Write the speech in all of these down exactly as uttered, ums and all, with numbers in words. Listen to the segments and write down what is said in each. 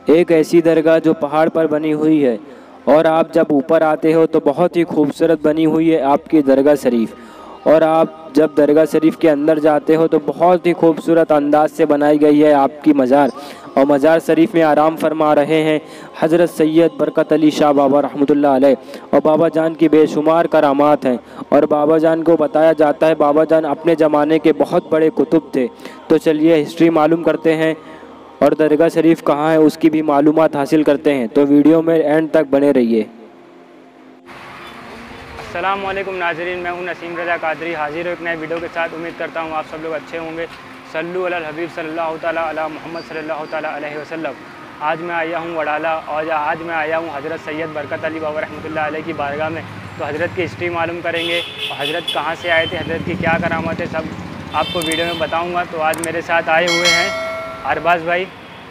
एक ऐसी दरगाह जो पहाड़ पर बनी हुई है और आप जब ऊपर आते हो तो बहुत ही खूबसूरत बनी हुई है आपकी दरगाह शरीफ। और आप जब दरगाह शरीफ के अंदर जाते हो तो बहुत ही खूबसूरत अंदाज से बनाई गई है आपकी मज़ार। और मज़ार शरीफ में आराम फरमा रहे हैं हज़रत सैयद बरकत अली शाह बाबा रहमतुल्लाह अलैह। और बाबा जान की बेशुमार करामात हैं और बाबा जान को बताया जाता है बाबा जान अपने ज़माने के बहुत बड़े कुतुब थे। तो चलिए हिस्ट्री मालूम करते हैं और दरगाह शरीफ कहाँ है उसकी भी मालूमात हासिल करते हैं। तो वीडियो में एंड तक बने रहिए। अस्सलाम वालेकुम नाज़रीन, मैं हूं नसीम रज़ा कादरी, हाजिर हूं एक नए वीडियो के साथ। उम्मीद करता हूं आप सब लोग अच्छे होंगे। सल्लु अलल हबीब सल्लल्लाहु ताला अला मोहम्मद सल्लल्लाहु ताला अलैहि वसल्लम। आज मैं आया हूं वडाला और आज मैं आया हूं हज़रत सैयद बरकत अली बाबा रहमतुल्लाह अलैह की बारगाह में। तो हज़रत की हिस्ट्री मालूम करेंगे और हज़रत कहाँ से आए थे, हज़रत की क्या करामत है, सब आपको वीडियो में बताऊँगा। तो आज मेरे साथ आए हुए हैं अरबाज़ भाई।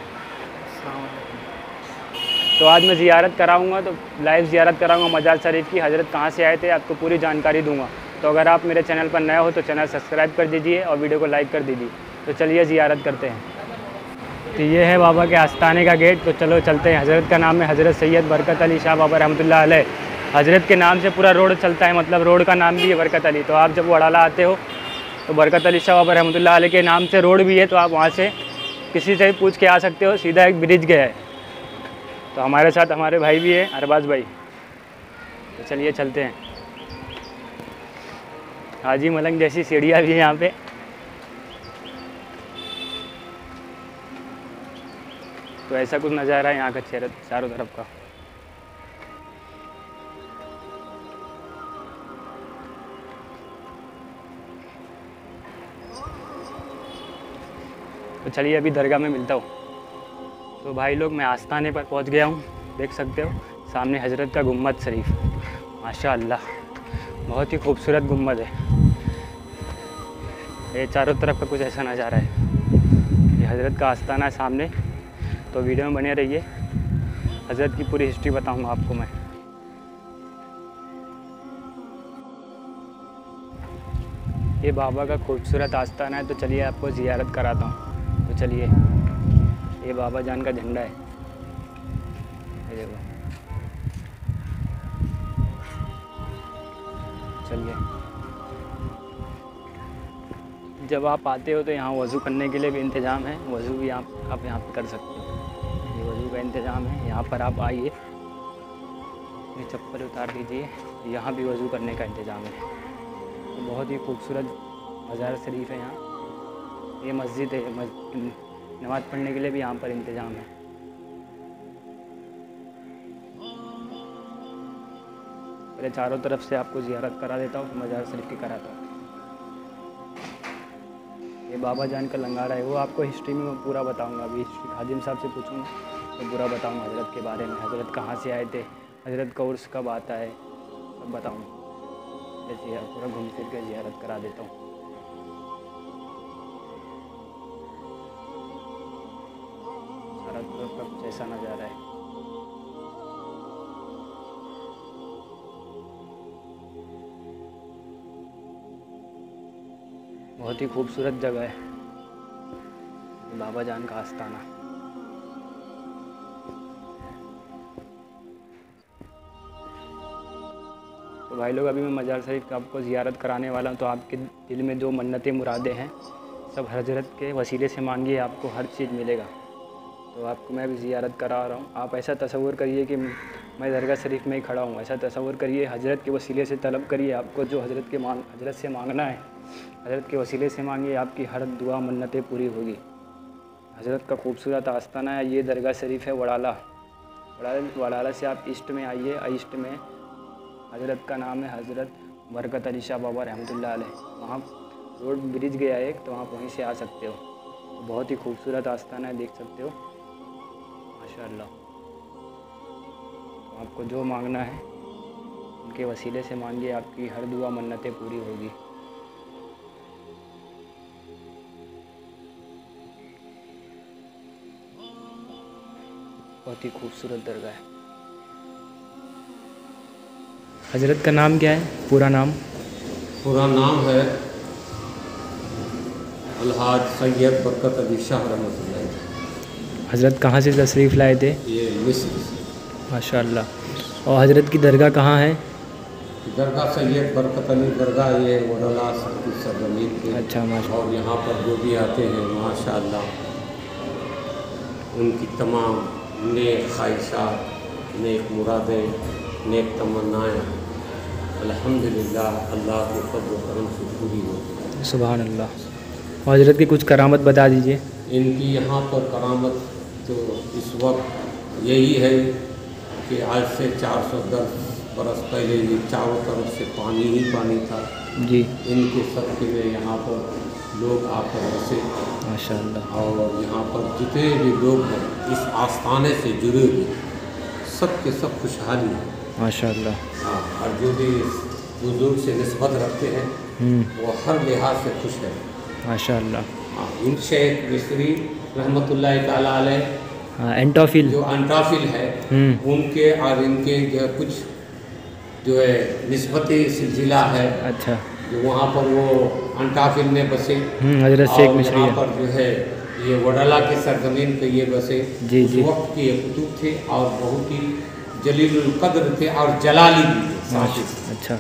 तो आज मैं ज़ियारत कराऊंगा, तो लाइव ज़ियारत कराऊंगा मज़ार शरीफ की। हज़रत कहाँ से आए थे आपको पूरी जानकारी दूंगा। तो अगर आप मेरे चैनल पर नए हो तो चैनल सब्सक्राइब कर दीजिए और वीडियो को लाइक कर दीजिए। तो चलिए ज़ियारत करते हैं। तो ये है बाबा के आस्थाने का गेट। तो चलो चलते हैं। हज़रत का नाम है हज़रत सैयद बरकत अली शाह बाबा रहमतुल्लाह अलैह। हज़रत के नाम से पूरा रोड चलता है, मतलब रोड का नाम भी है बरकत अली। तो आप जब वडाला आते हो तो बरकत अली शाह बाबा रहमतुल्लाह अलैह के नाम से रोड भी है, तो आप वहाँ से किसी से भी पूछ के आ सकते हो। सीधा एक ब्रिज गया है। तो हमारे साथ हमारे भाई भी है अरबाज़ भाई। तो चलिए चलते हैं। हाजी मलंग जैसी सीढ़ियाँ भी है यहाँ पे। तो ऐसा कुछ नज़ारा है यहाँ का चारों तरफ का। तो चलिए अभी दरगाह में मिलता हूँ। तो भाई लोग मैं आस्थाने पर पहुंच गया हूं। देख सकते हो सामने हज़रत का गुम्बद शरीफ, माशाअल्लाह बहुत ही खूबसूरत गुम्बद है। ये चारों तरफ का कुछ ऐसा नज़ारा है। ये हज़रत का आस्थाना है सामने। तो वीडियो में बने रहिए, हज़रत की पूरी हिस्ट्री बताऊंगा आपको मैं। ये बाबा का खूबसूरत आस्थाना है। तो चलिए आपको ज़ियारत कराता हूँ। तो चलिए, ये बाबा जान का झंडा है, ये देखो। चलिए, जब आप आते हो तो यहाँ वज़ू करने के लिए भी इंतज़ाम है। वज़ू भी आप आप यहाँ पर कर सकते हो। ये वज़ू का इंतज़ाम है। यहाँ पर आप आइए, ये चप्पल उतार दीजिए, यहाँ भी वज़ू करने का इंतज़ाम है। तो बहुत ही खूबसूरत मज़ार शरीफ है यहाँ। ये मस्जिद है, मस्जिद नमाज़ पढ़ने के लिए भी यहाँ पर इंतज़ाम है। पहले चारों तरफ से आपको ज़ियारत करा देता हूँ, मज़ार शरीफ की कराता हूँ। ये बाबा जान का लंगारा है, वो आपको हिस्ट्री में मैं पूरा बताऊँगा। अभी हाजिम साहब से पूछूँगा तो पूरा बताऊँगा हज़रत के बारे में। हज़रत कहाँ से आए थे, हज़रत का उर्स कब आता है, सब बताऊँगा। जैसे पूरा घूम फिर के ज़ियारत करा देता हूँ। का कुछ ऐसा नज़ारा है। बहुत ही खूबसूरत जगह है बाबा जान का आस्थाना। तो भाई लोग अभी मैं मज़ार शरीफ का आपको ज़ियारत कराने वाला हूँ। तो आपके दिल में जो मन्नतें मुरादें हैं सब हज़रत के वसीले से मांगिए, आपको हर चीज़ मिलेगा। तो आपको मैं भी ज़ियारत करा रहा हूँ। आप ऐसा तसव्वुर करिए कि मैं दरगाह शरीफ में ही खड़ा हूँ। ऐसा तसव्वुर करिए, हज़रत के वसीले से तलब करिए। आपको जो हज़रत के मांग हज़रत से मांगना है, हज़रत के वसीले से मांगिए, आपकी हर दुआ मन्नतें पूरी होगी। हज़रत का खूबसूरत आस्थाना है। ये दरगाह शरीफ है वडाला। वडाला वडाला से आप ईस्ट में आइए। ईस्ट में हज़रत का नाम है हज़रत बरकत अली शाह बाबा रहमतुल्लाह अलैह। वहाँ रोड ब्रिज गया है एक, तो आप वहीं से आ सकते हो। तो बहुत ही खूबसूरत आस्थाना है, देख सकते हो माशाअल्लाह। तो आपको जो मांगना है उनके वसीले से मांगिए, आपकी हर दुआ मन्नतें पूरी होगी। बहुत ही खूबसूरत दरगाह है। हज़रत का नाम क्या है, पूरा नाम? पूरा नाम है अलहाज सैयद बरकत अली शाह रहमतुल्लाह। हज़रत कहाँ से तशरीफ़ लाए थे? ये मिस्र से। माशाअल्लाह। और हज़रत की दरगाह कहाँ है? दरगाह सैयद बरकत अली दरगाह ये वडला की सरजमीन पे। अच्छा माशा। और यहाँ पर जो भी आते हैं माशाअल्लाह उनकी तमाम नेक ख्वाहिशात, नेक मुरादें, नेक तमन्नाएँ अल्हम्दुलिल्लाह अल्लाह के फज़्ल व करम से पूरी होती है। सुभान अल्लाह। और हज़रत की कुछ करामत बता दीजिए। इनकी यहाँ पर करामत तो इस वक्त यही है कि आज से चार सौ दस बरस पहले ये चारों तरफ से पानी ही पानी था जी। इनके सबके में यहाँ पर लोग आकर बसे माशाअल्लाह। और यहाँ पर जितने भी लोग हैं इस आस्थाने से जुड़े हुए सब के सब खुशहाली है माशाअल्लाह। हाँ, और जो भी बुजुर्ग से निस्बत रखते हैं वो हर लिहाज से खुश है माशाअल्लाह। हाँ, इन शेख मिस्री रहमतुल्लाह ताला अलैह हाँ, एंटोफिल जो अंटाफिल है उनके और इनके जो कुछ जो है निस्बती सिलसिला है। अच्छा। जो वहाँ पर वो अंटाफिल में बसे हज़रत शेख मिस्री यहाँ पर जो है ये वडला के सरजमीन पे ये बसे। जी उस जी। वक्त के ये कुतुब थे और बहुत ही जलीलुल कद्र थे और जलाली भी थे साथ ही। अच्छा।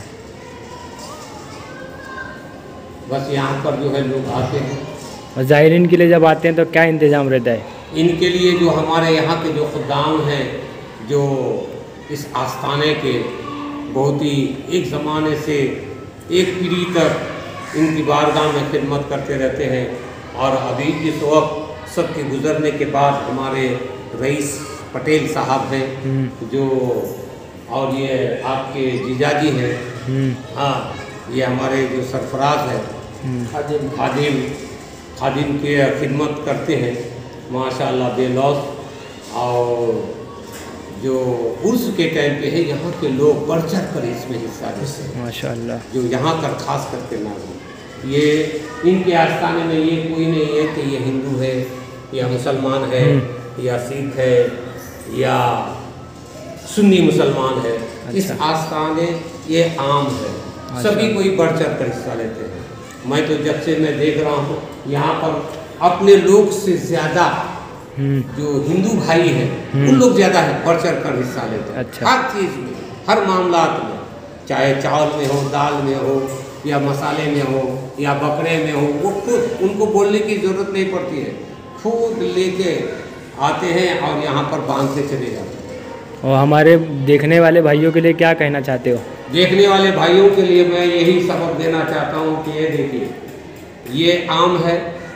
बस यहाँ पर जो है लोग आते हैं। और ज़ायरीन के लिए जब आते हैं तो क्या इंतज़ाम रहता है? इनके लिए जो हमारे यहाँ के जो खुदाम हैं जो इस आस्थाने के बहुत ही एक ज़माने से एक पीढ़ी तक इनकी बारगाह में खिदमत करते रहते हैं। और अभी इस वक्त सबके गुज़रने के बाद हमारे रईस पटेल साहब हैं जो और ये आपके जीजाजी हैं। हाँ, ये हमारे जो सरफराज है खादिम खादिम खादिम के खिदमत करते हैं माशाअल्लाह बेलौस। और जो उर्स के टाइम पे है यहाँ के लोग बढ़ चढ़ कर इसमें हिस्सा लेते हैं माशाअल्लाह। जो यहाँ कर खास करके ना हो। ये इनके आस्थाने में ये कोई नहीं है कि ये हिंदू है या मुसलमान है या सिख है या सुन्नी मुसलमान है। अच्छा। इस आस्थाने ये आम है, सभी कोई बढ़ चढ़ कर हिस्सा लेते हैं। मैं तो जब से मैं देख रहा हूँ यहाँ पर अपने लोग से ज़्यादा जो हिंदू भाई हैं उन लोग ज़्यादा है बढ़ चढ़ कर हिस्सा लेते हैं। अच्छा। हर चीज़ में, हर मामलात में, चाहे चावल में हो, दाल में हो या मसाले में हो या बकरे में हो, वो खुद उनको बोलने की ज़रूरत नहीं पड़ती है, खुद लेके आते हैं और यहाँ पर बांधते चले जाते हैं। और हमारे देखने वाले भाइयों के लिए क्या कहना चाहते हो? देखने वाले भाइयों के लिए मैं यही सबक देना चाहता हूँ कि ये देखिए, ये आम है,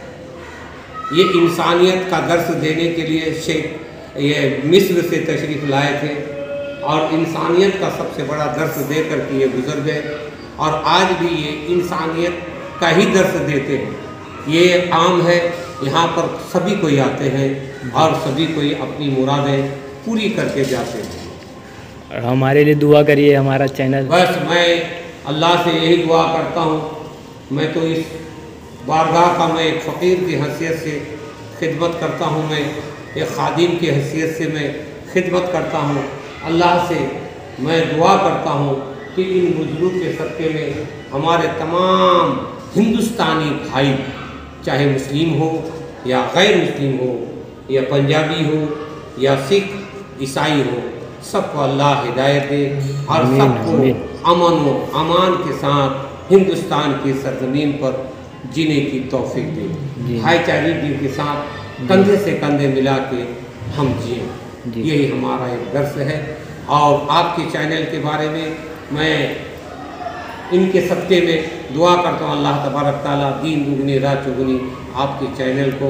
ये इंसानियत का दर्स देने के लिए शेख ये मिस्र से तशरीफ़ लाए थे और इंसानियत का सबसे बड़ा दर्स दे कर के ये गुजर गए और आज भी ये इंसानियत का ही दर्स देते हैं। ये आम है, यहाँ पर सभी कोई आते हैं और सभी कोई अपनी मुरादें पूरी करके जाते हैं। और हमारे लिए दुआ करिए, हमारा चैनल। बस मैं अल्लाह से यही दुआ करता हूँ। मैं तो इस बारगाह का मैं एक फ़कीर की हैसियत से खिदमत करता हूँ, मैं एक खादिम की हैसियत से मैं खिदमत करता हूँ। अल्लाह से मैं दुआ करता हूँ कि इन बुजुर्ग के सदक़े में हमारे तमाम हिंदुस्तानी भाई, चाहे मुस्लिम हो या गैर मुस्लिम हो या पंजाबी हो या सिख ईसाई हो, सबको अल्लाह हिदायत दे और सबको अमन व अमान के साथ हिंदुस्तान की सरजमीन पर जीने की तौफीक दे। भाईचारे के साथ कंधे से कंधे मिला के हम जिए, यही हमारा एक दर्स है। और आपके चैनल के बारे में मैं इनके सदक़े में दुआ करता हूँ, अल्लाह तबारक ताला दीन दुगनी रात चौगुनी आपके चैनल को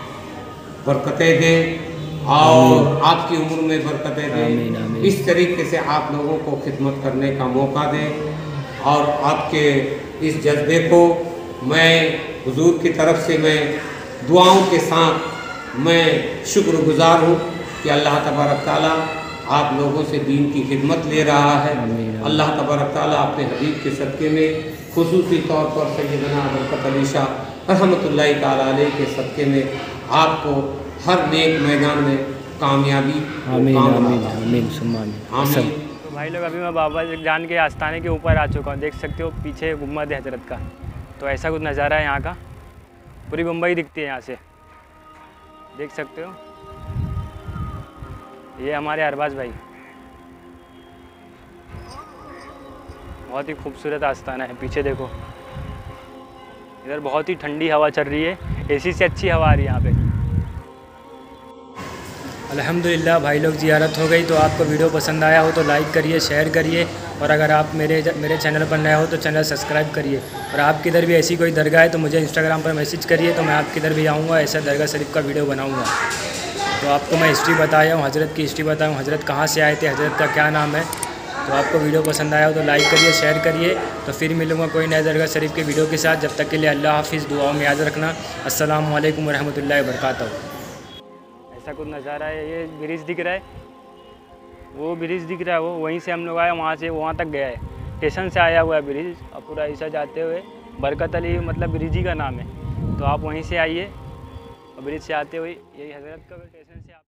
बरकतें दे और आपकी उम्र में बरकतें दें। इस तरीके से आप लोगों को खिदमत करने का मौका दें और आपके इस जज्बे को मैं हुजूर की तरफ से मैं दुआओं के साथ मैं शुक्रगुजार हूँ कि अल्लाह तबारक ताला आप लोगों से दीन की खिदमत ले रहा है। अल्लाह तबारक ताला अपने हबीब के सदक़े में खुसूसी तौर पर सैयदना बरकत अली शाह रहमतुल्लाहि ताला अलैह के सदक़े में आपको हर नेक मैदान में कामयाबी आमीन आमीन आमीन सुम्मा आमीन। तो भाई लोग, अभी मैं बाबा जान के आस्थाने के ऊपर आ चुका हूँ। देख सकते हो पीछे गुम्बद है हजरत का। तो ऐसा कुछ नज़ारा है यहाँ का, पूरी मुंबई दिखती है यहाँ से, देख सकते हो। ये हमारे अरबाज भाई, बहुत ही खूबसूरत आस्थाना है। पीछे देखो, इधर बहुत ही ठंडी हवा चल रही है, एसी से अच्छी हवा आ रही है यहाँ पे। अल्हम्दुलिल्लाह भाई लोग ज़ियारत हो गई। तो आपको वीडियो पसंद आया हो तो लाइक करिए, शेयर करिए, और अगर आप मेरे मेरे चैनल पर नए हो तो चैनल सब्सक्राइब करिए। और आपकी इधर भी ऐसी कोई दरगाह है तो मुझे इंस्टाग्राम पर मैसेज करिए, तो मैं आपकी इधर भी आऊँगा, ऐसा दरगाह शरीफ का वीडियो बनाऊँगा। तो आपको मैं हिस्ट्री बताया हूँ, हज़रत की हिस्ट्री बताया हूँ, हज़रत कहाँ से आए थे, हज़रत का क्या नाम है। तो आपको वीडियो पसंद आया हो तो लाइक करिए, शेयर करिए। तो फिर मिलूँगा कोई नए दरगाह शरीफ के वीडियो के साथ। जब तक के लिए अल्लाह हाफ़िज़, दुआओं में याद रखना। अस्सलामु अलैकुम व रहमतुल्लाहि व बरकातहू। ऐसा कुछ नज़ारा है, ये ब्रिज दिख रहा है, वो ब्रिज दिख रहा है, वो वहीं से हम लोग आए, वहाँ से वहाँ तक गया है, स्टेशन से आया हुआ है ब्रिज। और पूरा ऐसा जाते हुए बरकत अली मतलब ब्रिज ही का नाम है। तो आप वहीं से आइए, और ब्रिज से आते हुए यही हज़रत का स्टेशन से आप